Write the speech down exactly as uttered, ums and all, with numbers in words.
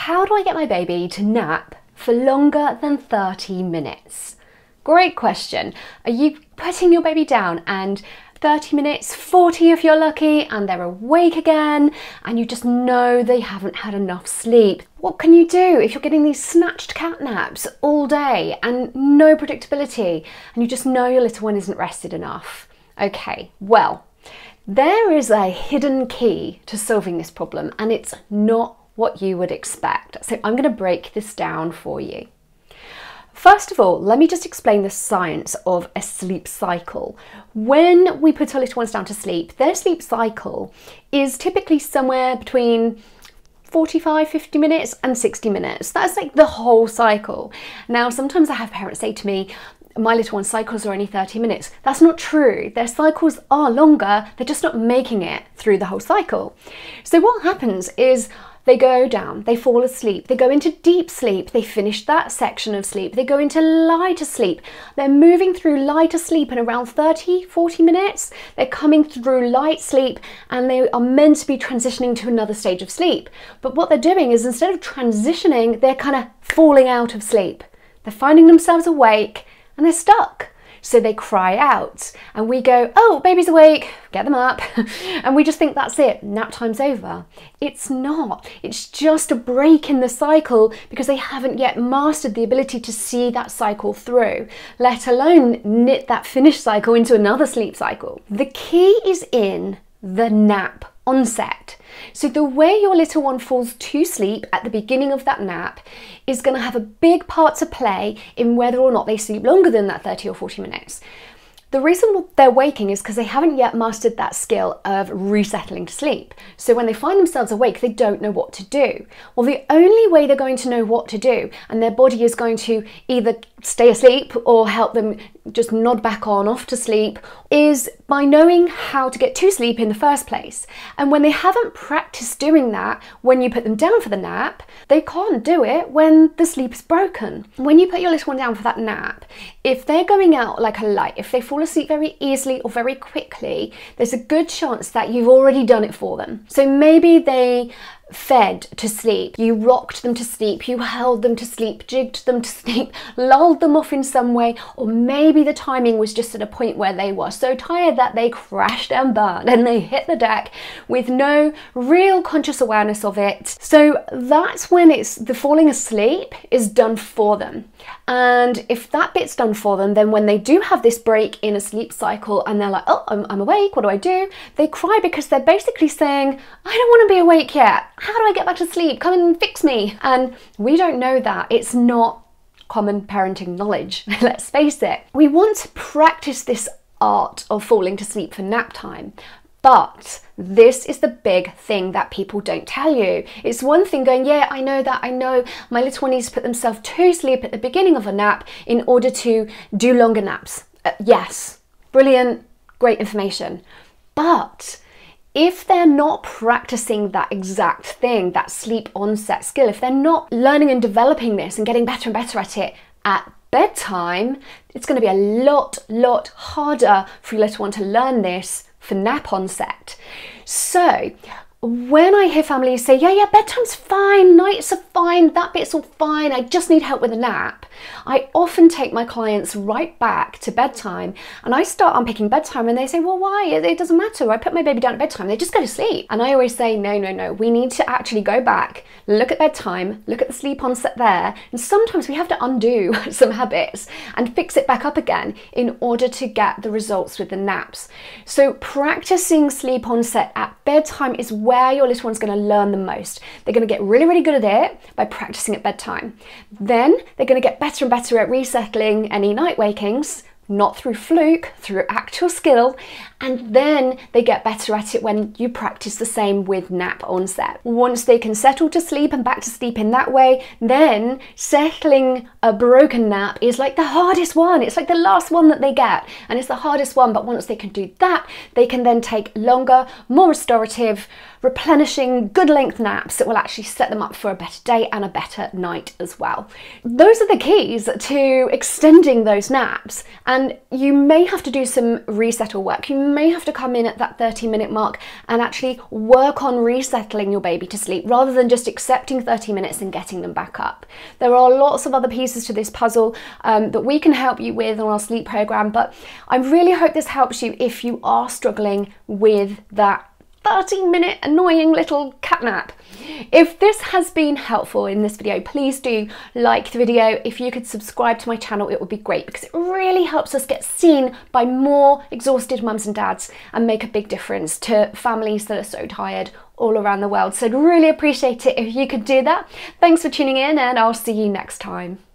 How do I get my baby to nap for longer than thirty minutes? Great question. Are you putting your baby down and thirty minutes, forty if you're lucky, and they're awake again, and you just know they haven't had enough sleep? What can you do if you're getting these snatched cat naps all day and no predictability, and you just know your little one isn't rested enough? Okay, well, there is a hidden key to solving this problem, and it's not what you would expect. So I'm going to break this down for you. First of all, let me just explain the science of a sleep cycle. When we put our little ones down to sleep, their sleep cycle is typically somewhere between forty-five, fifty minutes and sixty minutes. That's like the whole cycle. Now, sometimes I have parents say to me, my little one's cycles are only thirty minutes. That's not true. Their cycles are longer. They're just not making it through the whole cycle. So what happens is they go down, they fall asleep, they go into deep sleep, they finish that section of sleep, they go into lighter sleep. They're moving through lighter sleep in around thirty, forty minutes. They're coming through light sleep and they are meant to be transitioning to another stage of sleep. But what they're doing is, instead of transitioning, they're kind of falling out of sleep. They're finding themselves awake and they're stuck. So they cry out and we go, oh, baby's awake, get them up. And we just think that's it, nap time's over. It's not. It's just a break in the cycle because they haven't yet mastered the ability to see that cycle through, let alone knit that finished cycle into another sleep cycle. The key is in the nap onset. So the way your little one falls to sleep at the beginning of that nap is going to have a big part to play in whether or not they sleep longer than that thirty or forty minutes. The reason they're waking is because they haven't yet mastered that skill of resettling to sleep. So when they find themselves awake, they don't know what to do. Well, the only way they're going to know what to do, and their body is going to either stay asleep or help them just nod back on off to sleep, is by knowing how to get to sleep in the first place. And when they haven't practiced doing that, when you put them down for the nap, they can't do it when the sleep is broken. When you put your little one down for that nap, if they're going out like a light, if they fall asleep very easily or very quickly, there's a good chance that you've already done it for them. So maybe they fed to sleep, you rocked them to sleep, you held them to sleep, jigged them to sleep, lulled them off in some way, or maybe the timing was just at a point where they were so tired that they crashed and burned and they hit the deck with no real conscious awareness of it. So that's when it's the falling asleep is done for them. And if that bit's done for them, then when they do have this break in a sleep cycle and they're like, oh, I'm, I'm awake, what do I do? They cry because they're basically saying, I don't want to be awake yet. How do I get back to sleep? Come and fix me. And we don't know that. It's not common parenting knowledge, let's face it. We want to practice this art of falling to sleep for nap time. But this is the big thing that people don't tell you. It's one thing going, yeah, I know that, I know my little one needs to put themselves to sleep at the beginning of a nap in order to do longer naps. Uh, yes, brilliant, great information. But if they're not practicing that exact thing, that sleep onset skill, if they're not learning and developing this and getting better and better at it at bedtime, it's going to be a lot, lot harder for your little one to learn this for nap onset. So when I hear families say, yeah, yeah, bedtime's fine, nights are fine, that bit's all fine, I just need help with a nap, I often take my clients right back to bedtime and I start unpicking bedtime and they say, well, why? It doesn't matter. I put my baby down at bedtime, they just go to sleep. And I always say, no, no, no, we need to actually go back, look at bedtime, look at the sleep onset there. And sometimes we have to undo some habits and fix it back up again in order to get the results with the naps. So practicing sleep onset at bedtime is where your little one's going to learn the most. They're going to get really, really good at it by practicing at bedtime. Then they're going to get better and better at resettling any night wakings, not through fluke, through actual skill, and then they get better at it when you practice the same with nap onset. Once they can settle to sleep and back to sleep in that way, then settling a broken nap is like the hardest one. It's like the last one that they get, and it's the hardest one, but once they can do that, they can then take longer, more restorative, replenishing, good length naps that will actually set them up for a better day and a better night as well. Those are the keys to extending those naps. And And you may have to do some resettle work. You may have to come in at that thirty minute mark and actually work on resettling your baby to sleep rather than just accepting thirty minutes and getting them back up. There are lots of other pieces to this puzzle um, that we can help you with on our sleep program, but I really hope this helps you if you are struggling with that thirty minute annoying little cat nap. If this has been helpful in this video, please do like the video. If you could subscribe to my channel, it would be great because it really helps us get seen by more exhausted mums and dads and make a big difference to families that are so tired all around the world. So I'd really appreciate it if you could do that. Thanks for tuning in, and I'll see you next time.